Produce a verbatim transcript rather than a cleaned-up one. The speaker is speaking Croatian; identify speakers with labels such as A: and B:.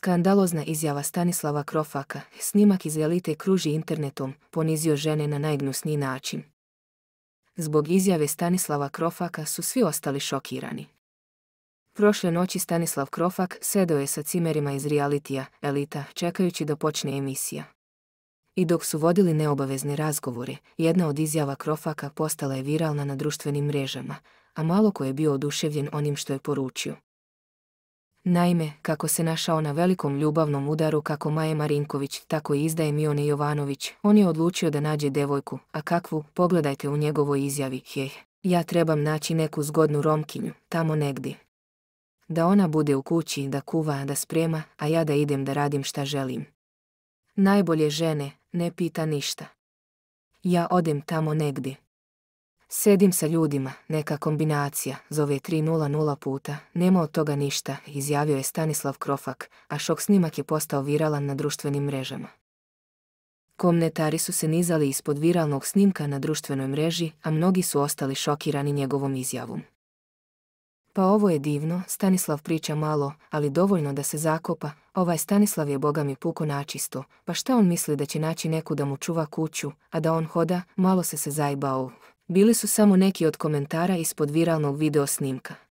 A: Skandalozna izjava Stanislava Krofaka, snimak iz Elite kruži internetom, ponizio žene na najgnusniji način. Zbog izjave Stanislava Krofaka su svi ostali šokirani. Prošle noći Stanislav Krofak sedeo je sa cimerima iz realitija Elita, čekajući da počne emisija. I dok su vodili neobavezne razgovore, jedna od izjava Krofaka postala je viralna na društvenim mrežama, a malo ko je bio oduševljen onim što je poručio. Naime, kako se našao na velikom ljubavnom udaru kako Maje Marinković, tako i izdaje Mione Jovanović, on je odlučio da nađe devojku, a kakvu, pogledajte u njegovoj izjavi, hej, ja trebam naći neku zgodnu Romkinju, tamo negdje. Da ona bude u kući, da kuva, da sprema, a ja da idem da radim šta želim. Najbolje žene, ne pita ništa. Ja odem tamo negdje. Sedim sa ljudima, neka kombinacija, zove tri nula nula puta, nema od toga ništa, izjavio je Stanislav Krofak, a šok snimak je postao viralan na društvenim mrežama. Komentari su se nizali ispod viralnog snimka na društvenoj mreži, a mnogi su ostali šokirani njegovom izjavom. Pa ovo je divno, Stanislav priča malo, ali dovoljno da se zakopa, ovaj Stanislav je boga mi puko načisto, pa šta on misli da će naći neku da mu čuva kuću, a da on hoda, malo se se zajbao. Bili su samo neki od komentara ispod viralnog video snimka.